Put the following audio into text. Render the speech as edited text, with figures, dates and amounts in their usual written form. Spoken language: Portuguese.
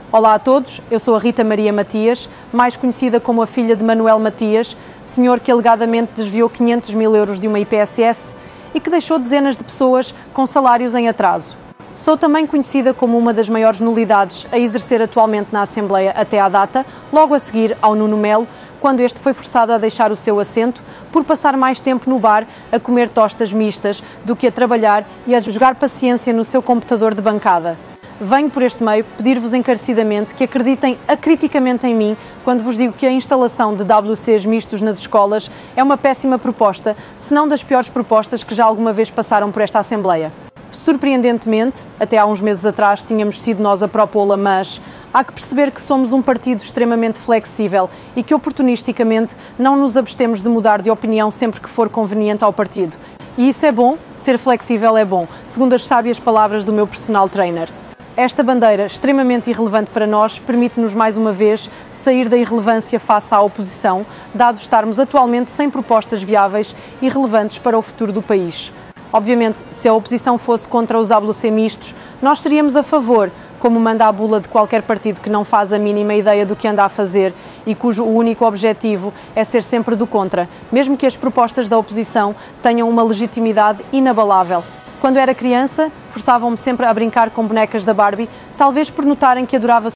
Olá a todos, eu sou a Rita Maria Matias, mais conhecida como a filha de Manuel Matias, senhor que alegadamente desviou 500 mil euros de uma IPSS e que deixou dezenas de pessoas com salários em atraso. Sou também conhecida como uma das maiores nulidades a exercer atualmente na Assembleia até à data, logo a seguir ao Nuno Melo, quando este foi forçado a deixar o seu assento por passar mais tempo no bar a comer tostas mistas do que a trabalhar e a jogar paciência no seu computador de bancada. Venho por este meio pedir-vos encarecidamente que acreditem acriticamente em mim quando vos digo que a instalação de WCs mistos nas escolas é uma péssima proposta, se não das piores propostas que já alguma vez passaram por esta Assembleia. Surpreendentemente, até há uns meses atrás tínhamos sido nós a propô-la, mas há que perceber que somos um partido extremamente flexível e que oportunisticamente não nos abstemos de mudar de opinião sempre que for conveniente ao partido. E isso é bom, ser flexível é bom, segundo as sábias palavras do meu personal trainer. Esta bandeira, extremamente irrelevante para nós, permite-nos mais uma vez sair da irrelevância face à oposição, dado estarmos atualmente sem propostas viáveis e relevantes para o futuro do país. Obviamente, se a oposição fosse contra os WC mistos, nós seríamos a favor, como manda a bula de qualquer partido que não faz a mínima ideia do que anda a fazer e cujo único objetivo é ser sempre do contra, mesmo que as propostas da oposição tenham uma legitimidade inabalável. Quando era criança, forçavam-me sempre a brincar com bonecas da Barbie, talvez por notarem que adorava